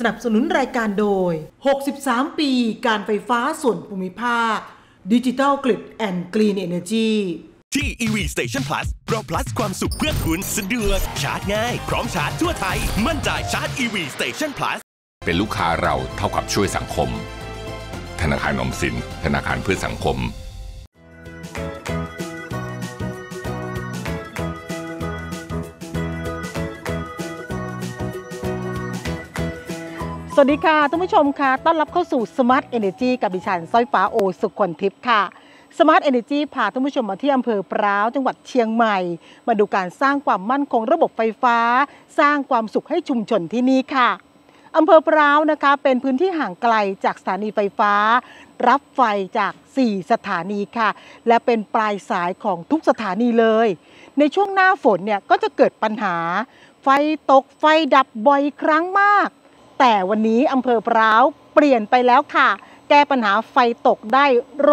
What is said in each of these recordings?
สนับสนุนรายการโดย63ปีการไฟฟ้าส่วนภูมิภาค Digital Grid and Clean Energy ที่ EV Station Plus เรา plus ความสุขเพื่อคุณสะดวกชาร์จง่ายพร้อมชาร์จทั่วไทยมั่นใจชาร์จ EV Station Plus เป็นลูกค้าเราเท่ากับช่วยสังคมธนาคารออมสินธนาคารเพื่อสังคมสวัสดีค่ะท่านผู้ชมค่ะต้อนรับเข้าสู่ Smart Energy กับดิฉันสร้อยฟ้าโอสุขคนทิพย์ค่ะ Smart Energy พาท่านผู้ชมมาที่อำเภอพร้าวจังหวัดเชียงใหม่มาดูการสร้างความมั่นคงระบบไฟฟ้าสร้างความสุขให้ชุมชนที่นี่ค่ะอำเภอพร้าวนะคะเป็นพื้นที่ห่างไกลจากสถานีไฟฟ้ารับไฟจาก4สถานีค่ะและเป็นปลายสายของทุกสถานีเลยในช่วงหน้าฝนเนี่ยก็จะเกิดปัญหาไฟตกไฟดับบ่อยครั้งมากแต่วันนี้อำเภอพร้าวเปลี่ยนไปแล้วค่ะแก้ปัญหาไฟตกได้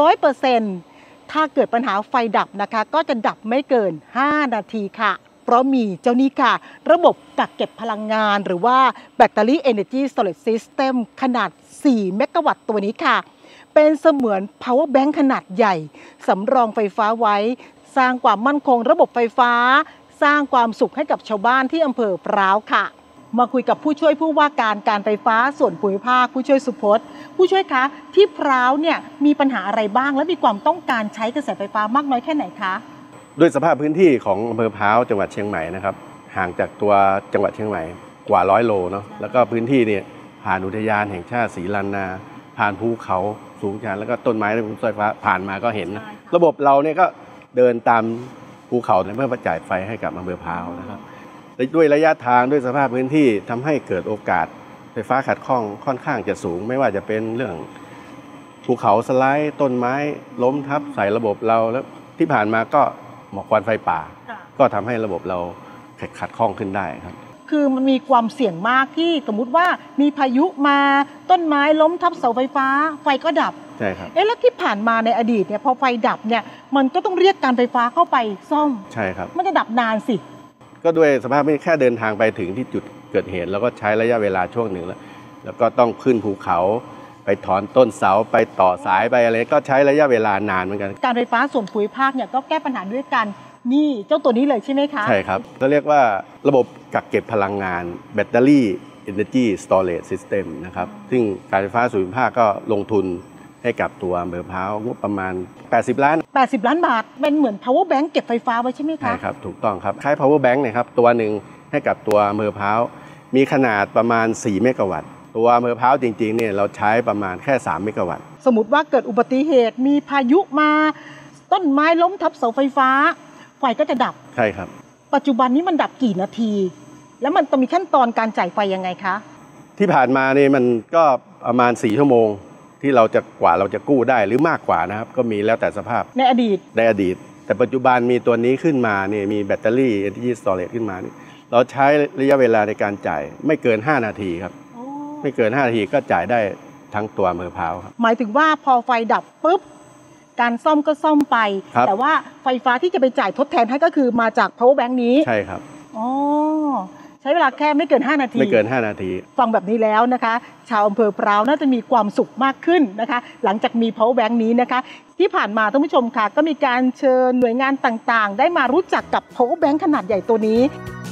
100% ถ้าเกิดปัญหาไฟดับนะคะก็จะดับไม่เกิน5นาทีค่ะเพราะมีเจ้านี้ค่ะระบบกักเก็บพลังงานหรือว่า Battery Energy Storage System ขนาด4เมกะวัตต์ตัวนี้ค่ะเป็นเสมือน Power Bank ขนาดใหญ่สำรองไฟฟ้าไว้สร้างความมั่นคงระบบไฟฟ้าสร้างความสุขให้กับชาวบ้านที่อำเภอพร้าวค่ะมาคุยกับผู้ช่วยผู้ว่าการไฟฟ้าส่วนภูมิภาคผู้ช่วยสุพจน์ผู้ช่วยคะที่พร้าวเนี่ยมีปัญหาอะไรบ้างและมีความต้องการใช้กระแสไฟฟ้ามากน้อยแค่ไหนคะด้วยสภาพพื้นที่ของอำเภอพร้าวจังหวัดเชียงใหม่นะครับห่างจากตัวจังหวัดเชียงใหม่กว่า100 โลเนาะแล้วก็พื้นที่เนี่ยผ่านอุทยานแห่งชาติศรีลันนาผ่านภูเขาสูงชันแล้วก็ต้นไม้และไฟฟ้าผ่านมาก็เห็นนะระบบเราเนี่ยก็เดินตามภูเขาเพื่อจ่ายไฟให้กับอำเภอพร้าวนะครับด้วยระยะทางด้วยสภาพพื้นที่ทำให้เกิดโอกาสไฟฟ้าขัดข้องค่อนข้างจะสูงไม่ว่าจะเป็นเรื่องภูเขาสไลด์ต้นไม้ล้มทับใส่ระบบเราแล้วที่ผ่านมาก็หมอกควันไฟป่าก็ทำให้ระบบเราขัดข้องขึ้นได้ครับคือมันมีความเสี่ยงมากที่สมมุติว่ามีพายุมาต้นไม้ล้มทับเสาไฟฟ้าไฟก็ดับใช่ครับแล้วที่ผ่านมาในอดีตเนี่ยพอไฟดับเนี่ยมันก็ต้องเรียกการไฟฟ้าเข้าไปซ่อมใช่ครับมันจะดับนานสิก็ด้วยสภาพไม่แค่เดินทางไปถึงที่จุดเกิดเหตุแล้วก็ใช้ระยะเวลาช่วงหนึ่งแล้วก็ต้องขึ้นภูเขาไปถอนต้นเสาไปต่อสายไปอะไรก็ใช้ระยะเวลานานเหมือนกันการไฟฟ้าส่วนภูมิภาคเนี่ยก็แก้ปัญหาด้วยกันนี่เจ้าตัวนี้เลยใช่ไหมคะใช่ครับเขาเรียกว่าระบบกักเก็บพลังงาน Battery Energy Storage System นะครับซึ่งการไฟฟ้าส่วนภูมิภาคก็ลงทุนให้กับตัวอำเภอพร้าวงบประมาณ80 ล้านบาทเป็นเหมือน Power Bank เก็บไฟฟ้าไว้ใช่ไหมคะใช่ครับถูกต้องครับคล้าย Power Bank นะครับตัวหนึ่งให้กับตัวอำเภอพร้าวมีขนาดประมาณ4เมกะวัตต์ตัวอำเภอพร้าวจริงๆเนี่ยเราใช้ประมาณแค่3เมกะวัตต์สมมติว่าเกิดอุบัติเหตุมีพายุมาต้นไม้ล้มทับเสาไฟฟ้าไฟก็จะดับใช่ครับปัจจุบันนี้มันดับกี่นาทีแล้วมันต้องมีขั้นตอนการจ่ายไฟยังไงคะที่ผ่านมาเนี่ยมันก็ประมาณ4 ชั่วโมงที่เราจะกู้ได้หรือมากกว่านะครับก็มีแล้วแต่สภาพในอดีตแต่ปัจจุบันมีตัวนี้ขึ้นมาเนี่ยมีแบตเตอรี่ Energy Storage ขึ้นมานี่เราใช้ระยะเวลาในการจ่ายไม่เกิน5 นาทีครับไม่เกิน5 นาทีก็จ่ายได้ทั้งตัวอำเภอพร้าวครับหมายถึงว่าพอไฟดับปุ๊บการซ่อมก็ซ่อมไปแต่ว่าไฟฟ้าที่จะไปจ่ายทดแทนให้ก็คือมาจาก Power Bank นี้ใช่ครับใช้เวลาแค่ไม่เกิน5 นาทีฟังแบบนี้แล้วนะคะชาวอำเภอพร้าวน่าจะมีความสุขมากขึ้นนะคะหลังจากมี Power Bank นี้นะคะที่ผ่านมาท่านผู้ชมค่ะก็มีการเชิญหน่วยงานต่างๆได้มารู้จักกับ Power Bank ขนาดใหญ่ตัวนี้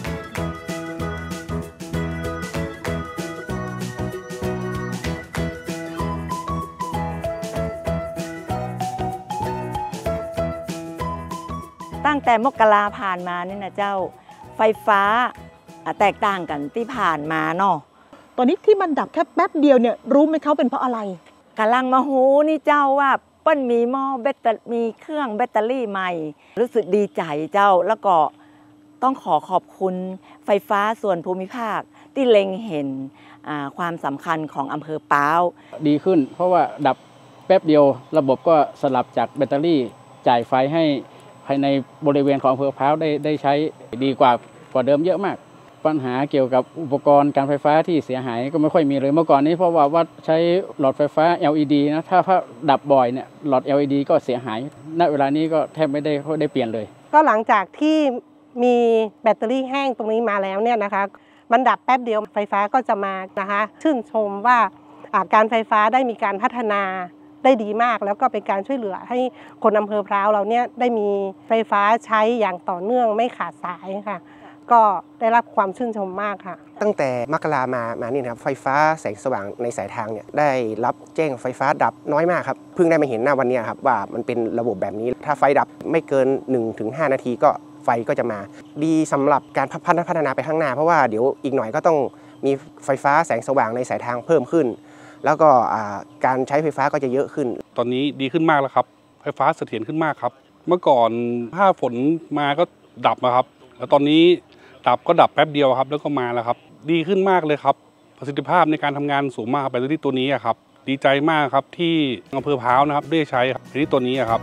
ตั้งแต่มกราผ่านมานี่นะเจ้าไฟฟ้าแตกต่างกันที่ผ่านมาเนาะตอนนี้ที่มันดับแค่แป๊บเดียวเนี่ยรู้ไหมเขาเป็นเพราะอะไรกำลังมาหูนี่เจ้าว่าเปิ้ลมีหม้อมีเครื่องแบตเตอรี่ใหม่รู้สึกดีใจเจ้าแล้วก็ต้องขอบคุณไฟฟ้าส่วนภูมิภาคที่เล็งเห็นความสำคัญของอำเภอพร้าวดีขึ้นเพราะว่าดับแป๊บเดียวระบบก็สลับจากแบตเตอรี่จ่ายไฟให้ภายในบริเวณของอำเภอพร้าวได้ใช้ดีกว่าเดิมเยอะมากปัญหาเกี่ยวกับอุปกรณ์การไฟฟ้าที่เสียหายก็ไม่ค่อยมีเลยเมื่อก่อนนี้เพราะว่าใช้หลอดไฟฟ้า LED นะถ้าดับบ่อยเนี่ยหลอด LED ก็เสียหายณเวลานี้ก็แทบไม่ได้เปลี่ยนเลยก็หลังจากที่มีแบตเตอรี่แห้งตรงนี้มาแล้วเนี่ยนะคะมันดับแป๊บเดียวไฟฟ้าก็จะมานะคะชื่นชมว่าการไฟฟ้าได้มีการพัฒนาได้ดีมากแล้วก็เป็นการช่วยเหลือให้คนอำเภอพร้าวเราเนี่ยได้มีไฟฟ้าใช้อย่างต่อเนื่องไม่ขาดสายค่ะก็ได้รับความชื่นชมมากค่ะตั้งแต่มกรามานี่นะครับไฟฟ้าแสงสว่างในสายทางเนี่ยได้รับแจ้งไฟฟ้าดับน้อยมากครับเพิ่งได้มาเห็นหน้าวันนี้ครับว่ามันเป็นระบบแบบนี้ถ้าไฟดับไม่เกิน 1-5 นาทีก็ไฟก็จะมาดีสำหรับการพัฒนาไปข้างหน้าเพราะว่าเดี๋ยวอีกหน่อยก็ต้องมีไฟฟ้าแสงสว่างในสายทางเพิ่มขึ้นแล้วก็การใช้ไฟฟ้าก็จะเยอะขึ้นตอนนี้ดีขึ้นมากแล้วครับไฟฟ้าเสถียรขึ้นมากครับเมื่อก่อนถ้าฝนมาก็ดับนะครับแล้วตอนนี้ดับก็ดับแป๊บเดียวครับแล้วก็มาแล้วครับดีขึ้นมากเลยครับประสิทธิภาพในการทำงานสูงมากแบตเตอรี่ตัวนี้ครับดีใจมากครับที่อำเภอพร้าวนะครับได้ใช้แบตเตอรี่ตัวนี้ครับ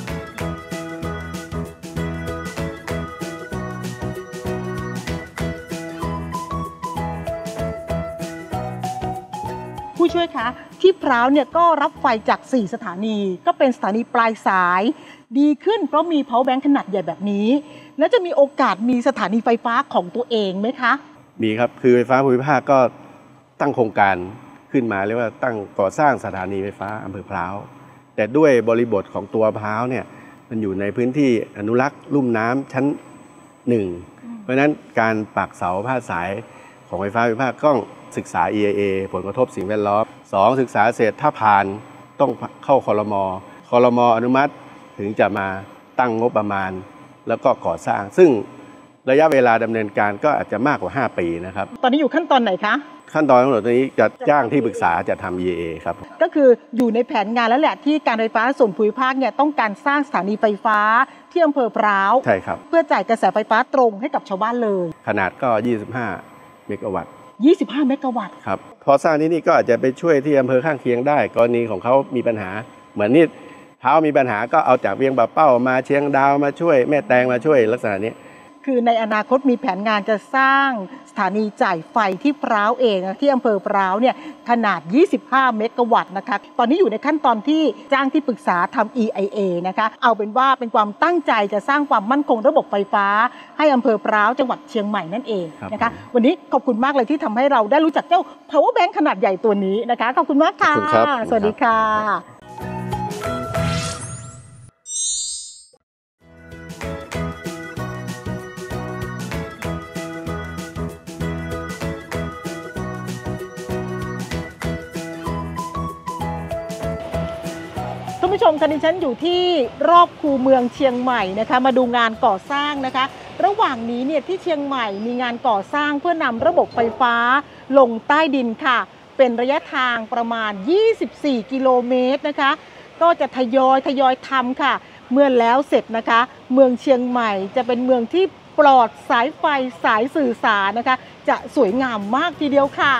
ผู้ช่วยคะที่พร้าวเนี่ยก็รับไฟจาก4สถานีก็เป็นสถานีปลายสายดีขึ้นเพราะมี power bank ขนาดใหญ่แบบนี้แล้วจะมีโอกาสมีสถานีไฟฟ้าของตัวเองไหมคะมีครับคือไฟฟ้าภูมิภาคก็ตั้งโครงการขึ้นมาเรียกว่าตั้งก่อสร้างสถานีไฟฟ้าอำเภอพร้าวแต่ด้วยบริบทของตัวพร้าวเนี่ยมันอยู่ในพื้นที่อนุรักษ์ลุ่มน้ำชั้น1เพราะฉะนั้นการปักเสาพาดสายของไฟฟ้าภูมิภาคต้องศึกษา EIA ผลกระทบสิ่งแวดล้อม2ศึกษาเสร็จถ้าผ่านต้องเข้าครม.อนุมัติถึงจะมาตั้งงบประมาณแล้วก็ก่อสร้างซึ่งระยะเวลาดำเนินการก็อาจจะมากกว่า5ปีนะครับตอนนี้อยู่ขั้นตอนไหนคะขั้นตอนทั้งหมดตอนนี้จะจ้างที่ปรึกษาจะทำ EIA ครับก็คืออยู่ในแผนงานแล้วแหละที่การไฟฟ้าส่วนภูมิภาคเนี่ยต้องการสร้างสถานีไฟฟ้าที่อำเภอพร้าวใช่ครับเพื่อจ่ายกระแสไฟฟ้าตรงให้กับชาวบ้านเลยขนาดก็25 เมกะวัตต์ 25 เมกะวัตต์ครับพอสร้างที่นี่ก็อาจจะไปช่วยที่อำเภอข้างเคียงได้กรณีของเขามีปัญหาเหมือนนี่เท้ามีปัญหาก็เอาจากเวียงบะเป้ามาเชียงดาวมาช่วยแม่แตงมาช่วยลักษณะนี้คือในอนาคตมีแผนงานจะสร้างสถานีจ่ายไฟที่พร้าวเองที่อำเภอพร้าวเนี่ยขนาด25 เมกะวัตต์นะคะตอนนี้อยู่ในขั้นตอนที่จ้างที่ปรึกษาทำ EIA นะคะเอาเป็นว่าเป็นความตั้งใจจะสร้างความมั่นคงระบบไฟฟ้าให้อำเภอพร้าวจังหวัดเชียงใหม่นั่นเองนะคะวันนี้ขอบคุณมากเลยที่ทำให้เราได้รู้จักเจ้า power bank ขนาดใหญ่ตัวนี้นะคะขอบคุณมากค่ะสวัสดีค่ะท่านผู้ชมคะดิฉันอยู่ที่รอบคูเมืองเชียงใหม่นะคะมาดูงานก่อสร้างนะคะระหว่างนี้เนี่ยที่เชียงใหม่มีงานก่อสร้างเพื่อนำระบบไฟฟ้าลงใต้ดินค่ะเป็นระยะทางประมาณ24 กิโลเมตรนะคะก็จะทยอยทำค่ะเมื่อแล้วเสร็จนะคะเมืองเชียงใหม่จะเป็นเมืองที่ปลอดสายไฟสายสื่อสารนะคะจะสวยงามมากทีเดียวค่ะ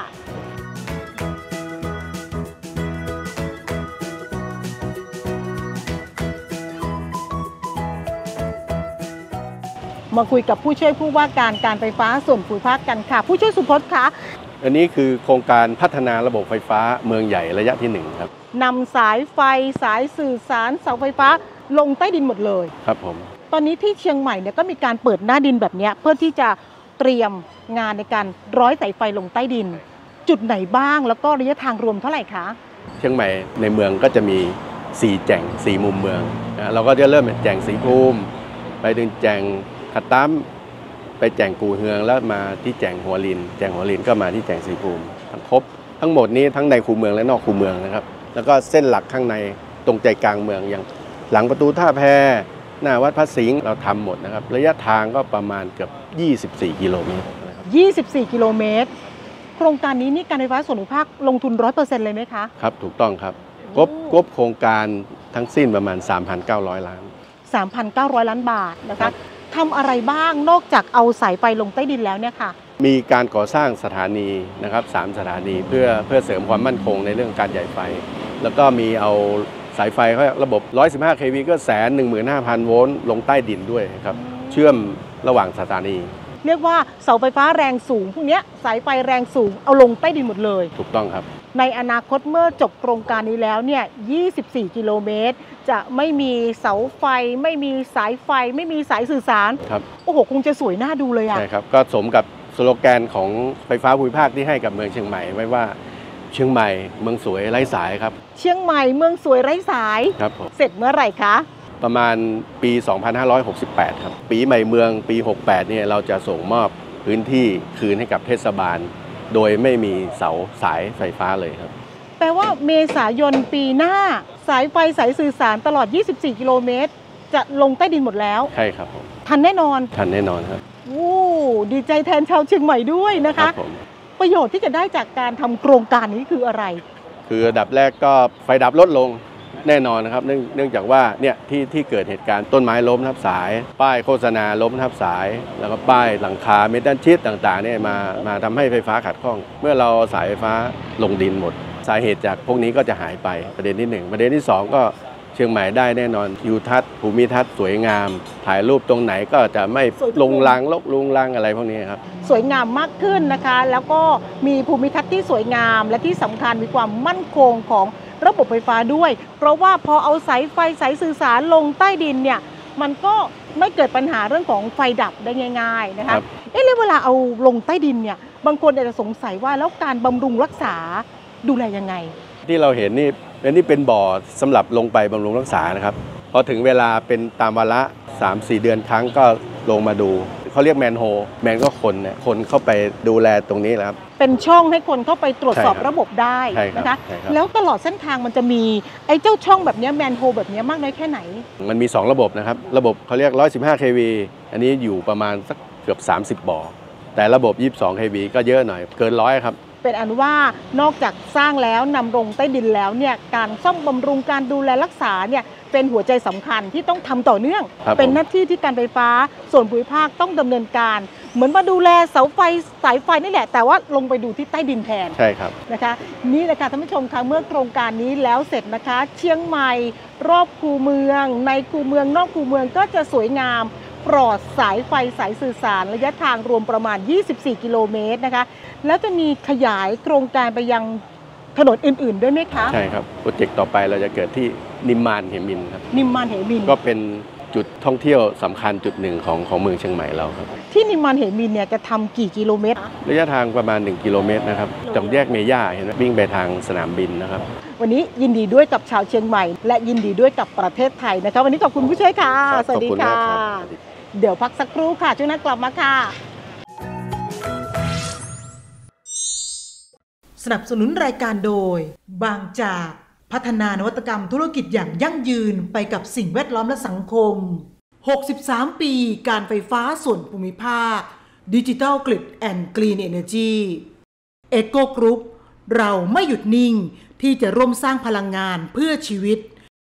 มาคุยกับผู้ช่วยผู้ว่าการไฟฟ้าส่วนภูมิภาคกันค่ะผู้ช่วยสุพจน์คะอันนี้คือโครงการพัฒนาระบบไฟฟ้าเมืองใหญ่ระยะที่1ครับนำสายไฟสายสื่อสารเสาไฟฟ้าลงใต้ดินหมดเลยครับผมตอนนี้ที่เชียงใหม่เนี่ยก็มีการเปิดหน้าดินแบบนี้เพื่อที่จะเตรียมงานในการร้อยสายไฟลงใต้ดินจุดไหนบ้างแล้วก็ระยะทางรวมเท่าไหร่คะเชียงใหม่ในเมืองก็จะมี4แจ่ง4มุมเมืองนะเราก็จะเริ่มเป็นแจ่งสีภูมิไปถึงแจ่งขัดตั้มไปแจ่งกูเฮืองแล้วมาที่แจ่งหัวลินก็มาที่แจ่งสีภูมิครบทั้งหมดนี้ทั้งในคูเมืองและนอกคูเมืองนะครับแล้วก็เส้นหลักข้างในตรงใจกลางเมืองอย่างหลังประตูท่าแพหน้าวัดพระสิงห์เราทำหมดนะครับระยะทางก็ประมาณเกือบ24 กิโลเมตรนะครับ24 กิโลเมตรโครงการนี้นี่การไฟฟ้าส่วนภูมิภาคลงทุน 100% เลยไหมคะครับถูกต้องครับงบโครงการทั้งสิ้นประมาณ 3,900 ล้าน 3,900 ล้านบาทนะคะทำอะไรบ้างนอกจากเอาสายไฟลงใต้ดินแล้วเนี่ยค่ะมีการก่อสร้างสถานีนะครับ3สถานีเพื่อเสริมความมั่นคงในเรื่องการใหญ่ไฟแล้วก็มีเอาสายไฟเขาระบบ115 kV ก็115,000 โวลต์ลงใต้ดินด้วยครับเชื่อมระหว่างสถานีเรียกว่าเสาไฟฟ้าแรงสูงพวกนี้สายไฟแรงสูงเอาลงใต้ดินหมดเลยถูกต้องครับในอนาคตเมื่อจบโครงการนี้แล้วเนี่ย24 กิโลเมตรจะไม่มีเสาไฟไม่มีสายไฟไม่มีสายสื่อสารครับโอ้โหคงจะสวยน่าดูเลยอ่ะใช่ครับก็สมกับสโลแกนของไฟฟ้าภูมิภาคที่ให้กับเมืองเชียงใหม่ไว้ว่าเชียงใหม่เมืองสวยไร้สายครับเชียงใหม่เมืองสวยไร้สายครับผมเสร็จเมื่อไหร่คะประมาณปี 2568 ครับปีใหม่เมืองปี 68 เนี่ยเราจะส่งมอบพื้นที่คืนให้กับเทศบาลโดยไม่มีเสาสายไฟฟ้าเลยครับแปลว่าเมษายนปีหน้าสายไฟสายสื่อสารตลอด24กิโลเมตรจะลงใต้ดินหมดแล้วใช่ครับผมทันแน่นอนครับโอ้ดีใจแทนชาวเชียงใหม่ด้วยนะคะประโยชน์ที่จะได้จากการทำโครงการนี้คืออะไรคืออันดับแรกก็ไฟดับลดลงแน่นอนนะครับเนื่องจากว่าเนี่ยที่เกิดเหตุการณ์ต้นไม้ล้มทับสายป้ายโฆษณาล้มทับสายแล้วก็ป้ายหลังคาเมทัลชีทต่างๆเนี่ยมาทำให้ไฟฟ้าขัดข้องเมื่อเราสายไฟฟ้าลงดินหมดสาเหตุจากพวกนี้ก็จะหายไปประเด็นที่1ประเด็นที่2ก็เชียงใหม่ได้แน่นอนทิวทัศน์ภูมิทัศน์สวยงามถ่ายรูปตรงไหนก็จะไม่ลุงลังอะไรพวกนี้ครับสวยงามมากขึ้นนะคะแล้วก็มีภูมิทัศน์ที่สวยงามและที่สำคัญมีความมั่นคงของระบบไฟฟ้าด้วยเพราะว่าพอเอาสายไฟสายสื่อสารลงใต้ดินเนี่ยมันก็ไม่เกิดปัญหาเรื่องของไฟดับได้ง่ายๆนะคะแล้วเวลาเอาลงใต้ดินเนี่ยบางคนอาจจะสงสัยว่าแล้วการบำรุงรักษาดูแลยังไงที่เราเห็นนี่เป็นบ่อสำหรับลงไปบำรุงรักษานะครับพอถึงเวลาเป็นตามวาระ 3-4 เดือนครั้งก็ลงมาดูเขาเรียกแมนโฮแมนก็คนเข้าไปดูแลตรงนี้แล้วครับเป็นช่องให้คนเข้าไปตรวจสอบระบบได้นะคะแล้วตลอดเส้นทางมันจะมีไอ้เจ้าช่องแบบนี้แมนโฮแบบนี้มากน้อยแค่ไหนมันมี2ระบบนะครับระบบเขาเรียก115 kV อันนี้อยู่ประมาณสักเกือบ30บ่อแต่ระบบ22 kV ก็เยอะหน่อยเกิน100ครับเป็นอันว่านอกจากสร้างแล้วนำลงใต้ดินแล้วเนี่ยการซ่อมบำรุงการดูแลรักษาเนี่ยเป็นหัวใจสำคัญที่ต้องทำต่อเนื่องเป็นหน้าที่ที่การไฟฟ้าส่วนภูมิภาคต้องดำเนินการเหมือนมาดูแลเสาไฟสายไฟนี่แหละแต่ว่าลงไปดูที่ใต้ดินแทนใช่ครับนะคะนี่แหละค่ะท่านผู้ชมคะเมื่อโครงการนี้แล้วเสร็จนะคะเชียงใหม่รอบคูเมืองในคูเมืองนอกคูเมืองก็จะสวยงามปลอดสายไฟสายสื่อสารระยะทางรวมประมาณ24กิโลเมตรนะคะแล้วจะมีขยายโครงการไปยังถนนอื่นๆด้วยไหมคะใช่ครับโปรเจกต์ต่อไปเราจะเกิดที่นิมมานเหมินครับนิมมานเหมินก็เป็นจุดท่องเที่ยวสำคัญจุดหนึ่งของเมืองเชียงใหม่เราครับที่นิมมานเหมินเนี่ยจะทำกี่กิโลเมตรระยะทางประมาณ1กิโลเมตรนะครับจากแยกเมย่าเห็นไหมวิ่งไปทางสนามบินนะครับวันนี้ยินดีด้วยกับชาวเชียงใหม่และยินดีด้วยกับประเทศไทยนะคะวันนี้ขอบคุณผู้ช่วยค่ะสวัสดีค่ะเดี๋ยวพักสักครู่ค่ะช่วงนั้นกลับมาค่ะสนับสนุนรายการโดยบางจากพัฒนานวัตกรรมธุรกิจอย่างยั่งยืนไปกับสิ่งแวดล้อมและสังคม63ปีการไฟฟ้าส่วนภูมิภาคดิจิทัลกริดแอนด์กรีนเอเนอร์จีเอโกกรุ๊ปเราไม่หยุดนิ่งที่จะร่วมสร้างพลังงานเพื่อชีวิต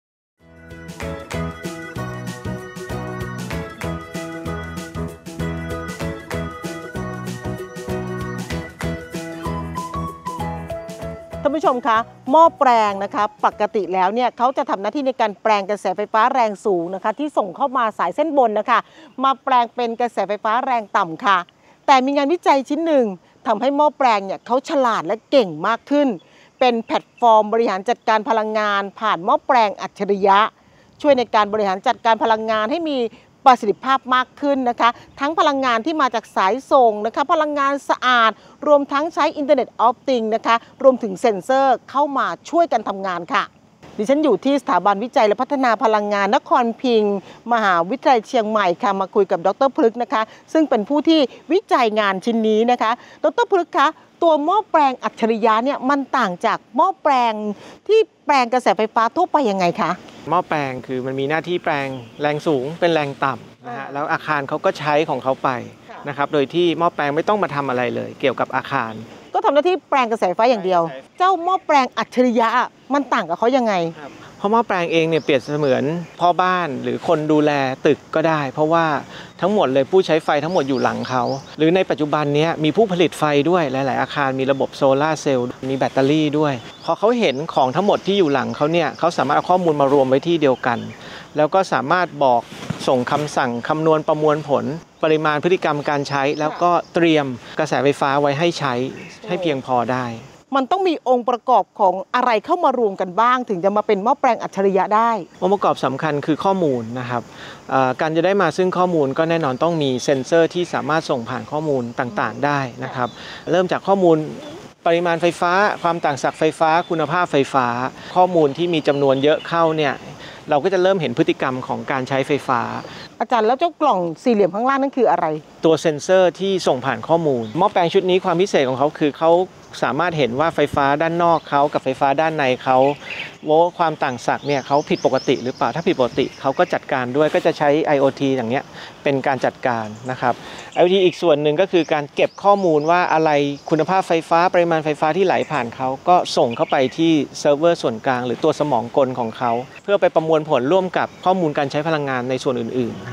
ท่านผู้ชมคะหม้อแปลงนะคะปกติแล้วเนี่ยเขาจะทำหน้าที่ในการแปลงกระแสไฟฟ้าแรงสูงนะคะที่ส่งเข้ามาสายเส้นบนนะคะมาแปลงเป็นกระแสไฟฟ้าแรงต่ำค่ะแต่มีงานวิจัยชิ้นหนึ่งทำให้หม้อแปลงเนี่ยเขาฉลาดและเก่งมากขึ้นเป็นแพลตฟอร์มบริหารจัดการพลังงานผ่านหม้อแปลงอัจฉริยะช่วยในการบริหารจัดการพลังงานให้มีประสิทธิภาพมากขึ้นนะคะทั้งพลังงานที่มาจากสายส่งนะคะพลังงานสะอาดรวมทั้งใช้ Internet of Things นะคะรวมถึงเซ็นเซอร์เข้ามาช่วยกันทำงานค่ะดิฉันอยู่ที่สถาบันวิจัยและพัฒนาพลังงานนครพิงค์มหาวิทยาลัยเชียงใหม่ค่ะมาคุยกับดร.พฤกษ์นะคะซึ่งเป็นผู้ที่วิจัยงานชิ้นนี้นะคะดร.พฤกษ์คะตัวหม้อแปลงอัจฉริยะเนี่ยมันต่างจากหม้อแปลงที่แปลงกระแสไฟฟ้าทั่วไปยังไงคะหม้อแปลงคือมันมีหน้าที่แปลงแรงสูงเป็นแรงต่ำนะฮะแล้วอาคารเขาก็ใช้ของเขาไปนะครับโดยที่หม้อแปลงไม่ต้องมาทำอะไรเลยเกี่ยวกับอาคารก็ทำหน้าที่แปลงกระแสไฟอย่างเดียวเจ้าหม้อแปลงอัจฉริยะมันต่างกับเขายังไงเพราะหม้อแปลงเองเนี่ยเปรียบเสมือนพ่อบ้านหรือคนดูแลตึกก็ได้เพราะว่าทั้งหมดเลยผู้ใช้ไฟทั้งหมดอยู่หลังเขาหรือในปัจจุบันนี้มีผู้ผลิตไฟด้วยหลายๆอาคารมีระบบโซลาร์เซลล์มีแบตเตอรี่ด้วยพอเขาเห็นของทั้งหมดที่อยู่หลังเขาเนี่ยเขาสามารถเอาข้อมูลมารวมไว้ที่เดียวกันแล้วก็สามารถบอกส่งคำสั่งคำนวณประมวลผลปริมาณพฤติกรรมการใช้แล้วก็เตรียมกระแสไฟฟ้าไว้ให้ใช้ให้เพียงพอได้มันต้องมีองค์ประกอบของอะไรเข้ามารวมกันบ้างถึงจะมาเป็นหม้อแปลงอัจฉริยะได้องค์ประกอบสำคัญคือข้อมูลนะครับการจะได้มาซึ่งข้อมูลก็แน่นอนต้องมีเซ็นเซอร์ที่สามารถส่งผ่านข้อมูลต่างๆได้นะครับเริ่มจากข้อมูลปริมาณไฟฟ้าความต่างศักย์ไฟฟ้าคุณภาพไฟฟ้าข้อมูลที่มีจำนวนเยอะเข้าเนี่ยเราก็จะเริ่มเห็นพฤติกรรมของการใช้ไฟฟ้าอาจารย์แล้วเจ้ากล่องสี่เหลี่ยมข้างล่างนั่นคืออะไรตัวเซ็นเซอร์ที่ส่งผ่านข้อมูลหม้อแปลงชุดนี้ความพิเศษของเขาคือเขาสามารถเห็นว่าไฟฟ้าด้านนอกเขากับไฟฟ้าด้านในเขาว่าความต่างศักย์เนี่ยเขาผิดปกติหรือเปล่าถ้าผิดปกติเขาก็จัดการด้วยก็จะใช้ IoT อย่างเนี้ยเป็นการจัดการนะครับ IoT อีกส่วนหนึ่งก็คือการเก็บข้อมูลว่าอะไรคุณภาพไฟฟ้าปริมาณไฟฟ้าที่ไหลผ่านเขาก็ส่งเข้าไปที่เซิร์ฟเวอร์ส่วนกลางหรือตัวสมองกลของเขาเพื่อไปประมวลผลร่วมกับข้อมูลการใช้พลังงานในส่วนอื่นๆ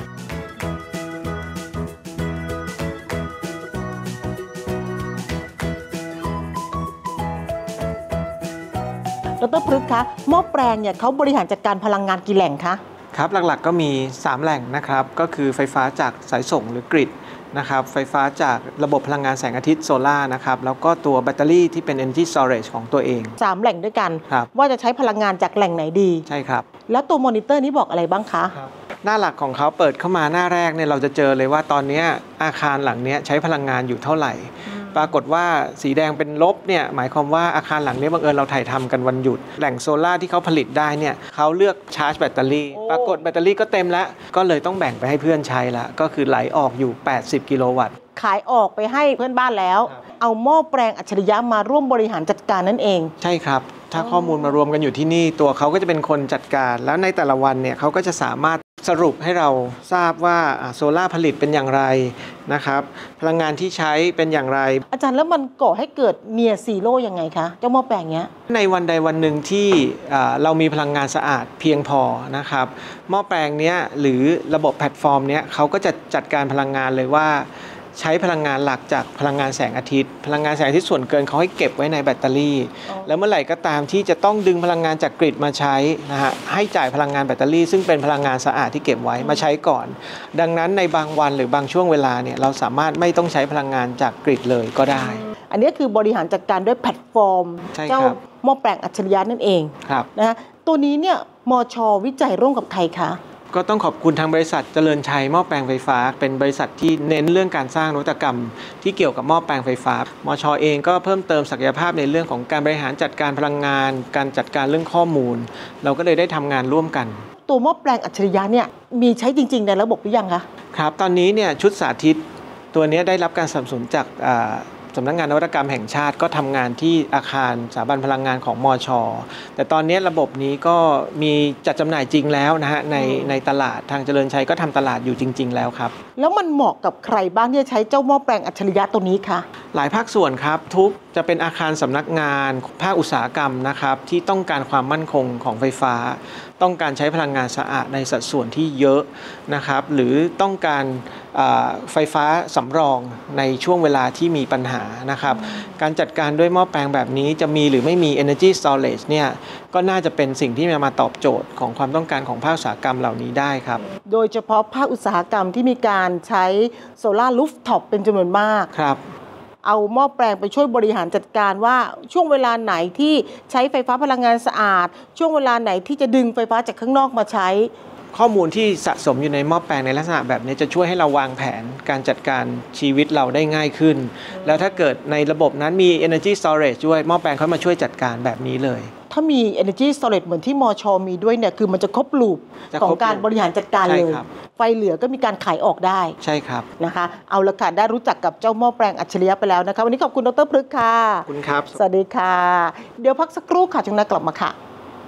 ดร.พฤกษ์คะหม้อแปลงเนี่ยเขาบริหารจัดการพลังงานกี่แหล่งคะครับหลักๆก็มี3แหล่งนะครับก็คือไฟฟ้าจากสายส่งหรือกริดนะครับไฟฟ้าจากระบบพลังงานแสงอาทิตย์โซล่านะครับแล้วก็ตัวแบตเตอรี่ที่เป็น Energy Storage ของตัวเอง 3แหล่งด้วยกันว่าจะใช้พลังงานจากแหล่งไหนดีใช่ครับแล้วตัวมอนิเตอร์นี้บอกอะไรบ้างคะหน้าหลักของเขาเปิดเข้ามาหน้าแรกเนี่ยเราจะเจอเลยว่าตอนนี้อาคารหลังนี้ใช้พลังงานอยู่เท่าไหร่ปรากฏว่าสีแดงเป็นลบเนี่ยหมายความว่าอาคารหลังนี้บังเอิญเราถ่ายทำกันวันหยุดแหล่งโซล่าที่เขาผลิตได้เนี่ยเขาเลือกชาร์จแบตเตอรี่ปรากฏแบตเตอรี่ก็เต็มแล้วก็เลยต้องแบ่งไปให้เพื่อนใช้ละก็คือไหลออกอยู่80กิโลวัตต์ขายออกไปให้เพื่อนบ้านแล้วเอาหม้อแปลงอัจฉริยะมาร่วมบริหารจัดการนั่นเองใช่ครับถ้าข้อมูลมารวมกันอยู่ที่นี่ตัวเขาก็จะเป็นคนจัดการแล้วในแต่ละวันเนี่ยเขาก็จะสามารถสรุปให้เราทราบว่าโซล่าผลิตเป็นอย่างไรนะครับพลังงานที่ใช้เป็นอย่างไรอาจารย์แล้วมันก่อให้เกิดเนียร์ซีโร่ยังไงคะเจ้าหม้อแปลงเนี้ยในวันใดวันหนึ่งที่เรามีพลังงานสะอาดเพียงพอนะครับหม้อแปลงเนี้ยหรือระบบแพลตฟอร์มเนี้ยเขาก็จะจัดการพลังงานเลยว่าใช้พลังงานหลักจากพลังงานแสงอาทิตย์พลังงานแสงอาทิตย์ส่วนเกินเขาให้เก็บไว้ในแบตเตอรี่แล้วเมื่อไหร่ก็ตามที่จะต้องดึงพลังงานจากกริดมาใช้นะฮะให้จ่ายพลังงานแบตเตอรี่ซึ่งเป็นพลังงานสะอาดที่เก็บไว้มาใช้ก่อนดังนั้นในบางวันหรือบางช่วงเวลาเนี่ยเราสามารถไม่ต้องใช้พลังงานจากกริดเลยก็ได้อันนี้คือบริหารจัดการด้วยแพลตฟอร์มเจ้าหม้อแปลงอัจฉริยะนั่นเองนะตัวนี้เนี่ยมช.วิจัยร่วมกับใครคะก็ต้องขอบคุณทางบริษัทเจริญชัยหม้อแปลงไฟฟ้าเป็นบริษัทที่เน้นเรื่องการสร้างนวัตกรรมที่เกี่ยวกับหม้อแปลงไฟฟ้ามช.เองก็เพิ่มเติมศักยภาพในเรื่องของการบริหารจัดการพลังงานการจัดการเรื่องข้อมูลเราก็เลยได้ทำงานร่วมกันตัวหม้อแปลงอัจฉริยะเนี่ยมีใช้จริงๆในระบบหรือยังคะครับตอนนี้เนี่ยชุดสาธิตตัวนี้ได้รับการสนับสนุนจากสำนักงานนวัตกรรมแห่งชาติก็ทำงานที่อาคารสถาบันพลังงานของมช.แต่ตอนนี้ระบบนี้ก็มีจัดจำหน่ายจริงแล้วนะฮะในตลาดทางเจริญชัยก็ทำตลาดอยู่จริงๆแล้วครับแล้วมันเหมาะกับใครบ้างที่จะใช้เจ้าหม้อแปลงอัจฉริยะตัวนี้คะหลายภาคส่วนครับทุกจะเป็นอาคารสำนักงานภาคอุตสาหกรรมนะครับที่ต้องการความมั่นคงของไฟฟ้าต้องการใช้พลังงานสะอาดในสัดส่วนที่เยอะนะครับหรือต้องการไฟฟ้าสำรองในช่วงเวลาที่มีปัญหานะครับการจัดการด้วยหม้อแปลงแบบนี้จะมีหรือไม่มี Energy Storage เนี่ยก็น่าจะเป็นสิ่งที่มาตอบโจทย์ของความต้องการของภาคอุตสาหกรรมเหล่านี้ได้ครับโดยเฉพาะภาคอุตสาหกรรมที่มีการใช้โซล่ารูฟท็อปเป็นจำนวนมากครับเอาหม้อแปลงไปช่วยบริหารจัดการว่าช่วงเวลาไหนที่ใช้ไฟฟ้าพลังงานสะอาดช่วงเวลาไหนที่จะดึงไฟฟ้าจากข้างนอกมาใช้ข้อมูลที่สะสมอยู่ในหม้อแปลงในลักษณะแบบนี้จะช่วยให้เราวางแผนการจัดการชีวิตเราได้ง่ายขึ้นแล้วถ้าเกิดในระบบนั้นมี Energy Storage ด้วยหม้อแปลงเขามาช่วยจัดการแบบนี้เลยถ้ามี Energy Storage เหมือนที่มช.มีด้วยเนี่ยคือมันจะครบลูปของการบริหารจัดการเลยไฟเหลือก็มีการขายออกได้ใช่ครับนะคะเอาละค่ะได้รู้จักกับเจ้าหม้อแปลงอัจฉริยะไปแล้วนะคะวันนี้ขอบคุณดร.พฤกษ์ค่ะขอบคุณครับสวัสดีค่ะเดี๋ยวพักสักครู่ค่ะช่วงหน้ากลับมาค่ะ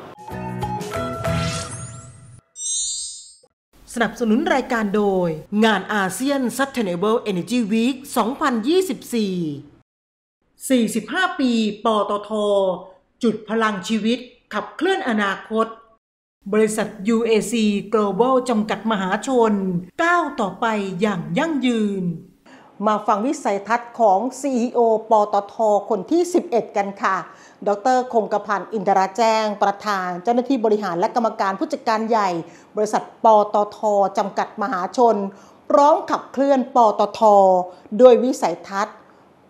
สนับสนุนรายการโดยงานอาเซียน Sustainable Energy Week 2024 45 ปีปตท.จุดพลังชีวิตขับเคลื่อนอนาคตบริษัท UAC Global จำกัดมหาชนก้าวต่อไปอย่างยั่งยืนมาฟังวิสัยทัศน์ของ CEO ปตท.คนที่ 11 กันค่ะดร.คงกพันธ์อินทราแจ้งประธานเจ้าหน้าที่บริหารและกรรมการผู้จัดการใหญ่บริษัทปตท.จำกัดมหาชนพร้อมขับเคลื่อนปตท.โดยวิสัยทัศน์ป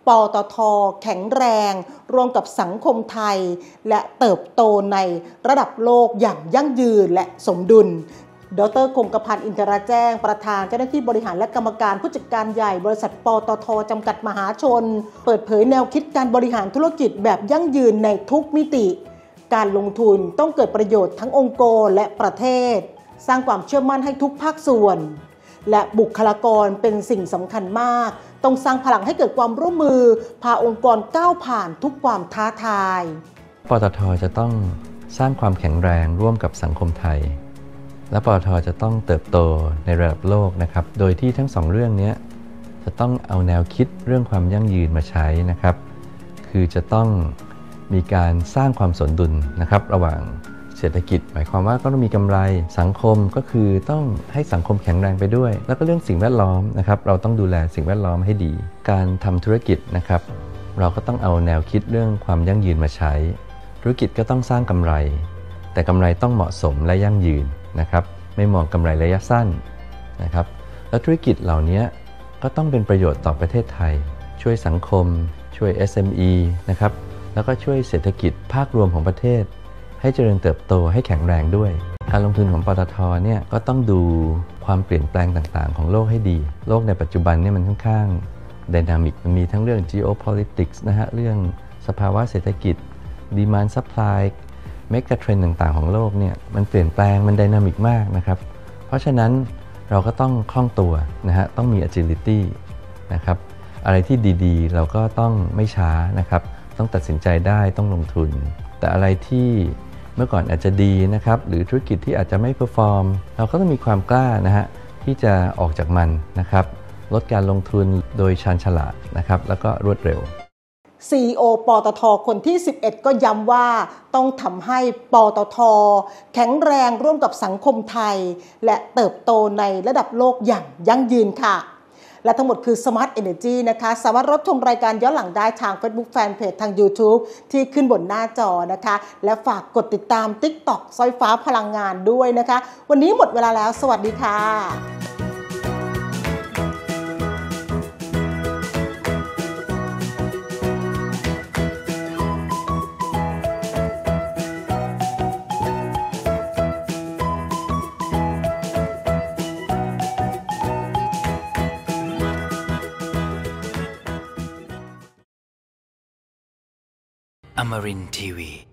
ตท.แข็งแรงร่วมกับสังคมไทยและเติบโตในระดับโลกอย่างยั่งยืนและสมดุลดร.คงกพันธ์อินทราแจ้งประธานเจ้าหน้าที่บริหารและกรรมการผู้จัดการใหญ่บริษัทปตท.จำกัดมหาชนเปิดเผยแนวคิดการบริหารธุรกิจแบบยั่งยืนในทุกมิติการลงทุนต้องเกิดประโยชน์ทั้งองค์กรและประเทศสร้างความเชื่อมั่นให้ทุกภาคส่วนและบุคลากรเป็นสิ่งสำคัญมากต้องสร้างพลังให้เกิดความร่วมมือพาองค์กรก้าวผ่านทุกความท้าทายปตท.จะต้องสร้างความแข็งแรงร่วมกับสังคมไทยและปตท.จะต้องเติบโตในระดับโลกนะครับโดยที่ทั้งสองเรื่องนี้จะต้องเอาแนวคิดเรื่องความยั่งยืนมาใช้นะครับคือจะต้องมีการสร้างความสมดุลนะครับระหว่างเศรษฐกิจหมายความว่าก็ต้องมีกำไรสังคมก็คือต้องให้สังคมแข็งแรงไปด้วยแล้วก็เรื่องสิ่งแวดล้อมนะครับเราต้องดูแลสิ่งแวดล้อมให้ดีการทำธุรกิจนะครับเราก็ต้องเอาแนวคิดเรื่องความยั่งยืนมาใช้ธุรกิจก็ต้องสร้างกำไรแต่กำไรต้องเหมาะสมและยั่งยืนนะครับไม่มองกำไรระยะสั้นนะครับแล้วธุรกิจเหล่านี้ก็ต้องเป็นประโยชน์ต่อประเทศไทยช่วยสังคมช่วย SME นะครับแล้วก็ช่วยเศรษฐกิจภาครวมของประเทศให้เจริญเติบโตให้แข็งแรงด้วยการลงทุนของปตท.เนี่ยก็ต้องดูความเปลี่ยนแปลงต่างๆของโลกให้ดีโลกในปัจจุบันเนี่ยมันค่อนข้างไดนามิกมันมีทั้งเรื่อง geopolitics นะฮะเรื่องสภาวะเศรษฐกิจ demand supply เมกะเทรนด์ต่างๆของโลกเนี่ยมันเปลี่ยนแปลงมันไดนามิกมากนะครับเพราะฉะนั้นเราก็ต้องคล่องตัวนะฮะต้องมี agility นะครับอะไรที่ดีๆเราก็ต้องไม่ช้านะครับต้องตัดสินใจได้ต้องลงทุนแต่อะไรที่เมื่อก่อนอาจจะดีนะครับหรือธุรกิจที่อาจจะไม่เพอร์ฟอร์มเราก็ต้องมีความกล้านะฮะที่จะออกจากมันนะครับลดการลงทุนโดยชาญฉลาดนะครับแล้วก็รวดเร็ว CEO ปตท.คนที่ 11 ก็ย้ำว่าต้องทำให้ปตท.แข็งแรงร่วมกับสังคมไทยและเติบโตในระดับโลกอย่างยั่งยืนค่ะและทั้งหมดคือ Smart Energy นะคะสามารถรับชมรายการย้อนหลังได้ทาง Facebook Fanpage ทาง YouTube ที่ขึ้นบนหน้าจอนะคะและฝากกดติดตาม TikTok สายฟ้าพลังงานด้วยนะคะวันนี้หมดเวลาแล้วสวัสดีค่ะ Amarin Tiwi